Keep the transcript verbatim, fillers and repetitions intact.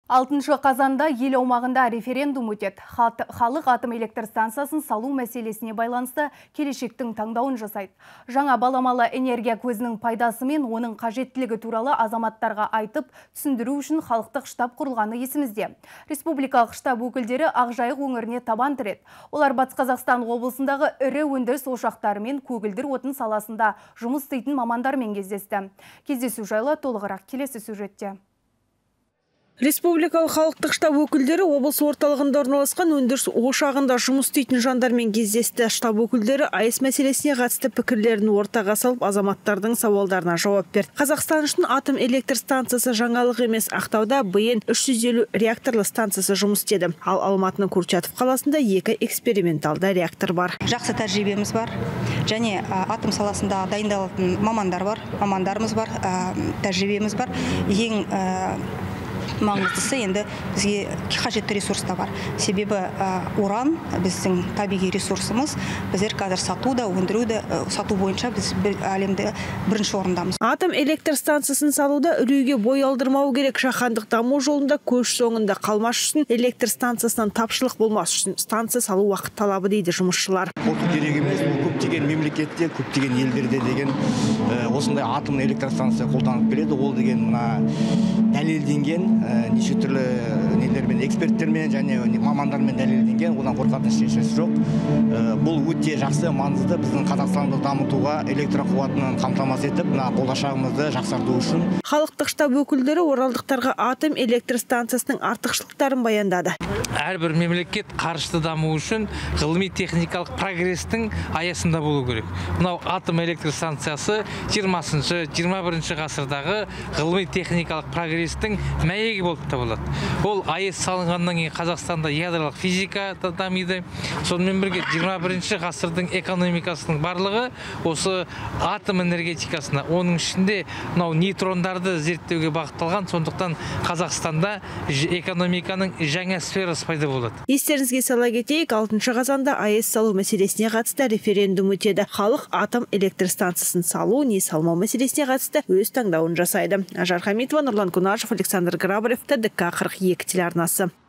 алтыншы қазанда ел аумағында референдум өтеді. Халық атом электр станциясын салу мәселесіне байланысты келешектің таңдауын жасайды. Жаңа баламалы энергия көзінің пайдасы мен оның қажеттілігі туралы азаматтарға айтып, түсіндіру үшін халықтық штаб құрылғаны есімізде. Республикалық штаб өкілдері Ақжайық өңіріне табан тіреді. Олар Батыс Қазақстан облысындағы ірі өндіріс ошақтары мен көгілдір отын саласында жұмыс істейтін мамандармен кездесті. Кездесу жайлы толығырақ келесі сюжетте. Республикалық халықтық штаб өкілдері облыс орталығында орналасқан өндіріс ошағында жұмыс істейтін жандармен кездесті. Штаб өкілдері АЭС мәселесіне қатысты пікірлерін ортаға салып, азаматтардың сауалдарына жауап берді. Қазақстан үшін атом электр станциясы жаңалық емес. Ақтауда БН үш жүз елу реакторлы станциясы жұмыс істеді. Ал Алматының Курчатов қаласында екі эксперименталды реактор бар. Жақсы тәжірибеміз бар. Және атом саласында дайындалатын мамандар бар, мамандарымыз бар, тәжірибеміз бар. Ең маңыздысы енді бізге қажетті ресурста бар. Себебі уран біздің табиғи ресурсымыз. Біздер қазір сатуда, өндіруді, сату бойынша біз әлемде бірінші орындамыз. Атом электр станциясын салуда үрейге бой алдырмау керек. Жаһандық даму жолында көш соңында қалмас үшін электр станциясынан тапшылық болмас үшін станция салу уақыт талабы дейді жұмысшылар. Қорқу керек емес, көптеген мемлекетте, көптеген елдерде деген осындай атом электр станция қолданып келеді. Ол деген мына дәлелденген неше түрлі нелермен, эксперттермен және мамандармен дәлелденген, одан қорқатын ешнәрсе жоқ. Бұл өте жақсы, маңызды біздің Қазақстанды дамытуға, электр қуатының қамтамасыз етіп, болашағымызды жақсарту үшін. Халықтық штаб өкілдері оралдықтарға атом электр станциясының артықшылықтарын баяндады. Әрбір мемлекет қарышты даму үшін ғылыми техникалық прогрестің аясында болу керек. Мынау атом электр станциясы жиырмасыншы жиырма бірінші ғасырдағы ғылыми техникалық прогрестің мәйегі болып табылады. Ол АЭС салынғаннан кейін Қазақстанда ядролық физика дамиды. Сонымен бірге жиырма бірінші ғасырдың экономикасының барлығы осы атом энергетикасына, оның ішінде мынау нейтрондарды зерттеуге бағытталған. Сондықтан Қазақстанда экономиканың жаңа сферасы пайда болады. Естеріңізге сала кетейік, алтыншы қазанда АЭС салу мәселесіне қатысты референдум өтеді. Халық атом электр станциясын салу, не салмау мәселесіне қатысты өз таңдауын жасайды. Ажар Хамитова, Нұрлан Кунашев, Александр Грабарев, ТДК қырық екі телеарнасы.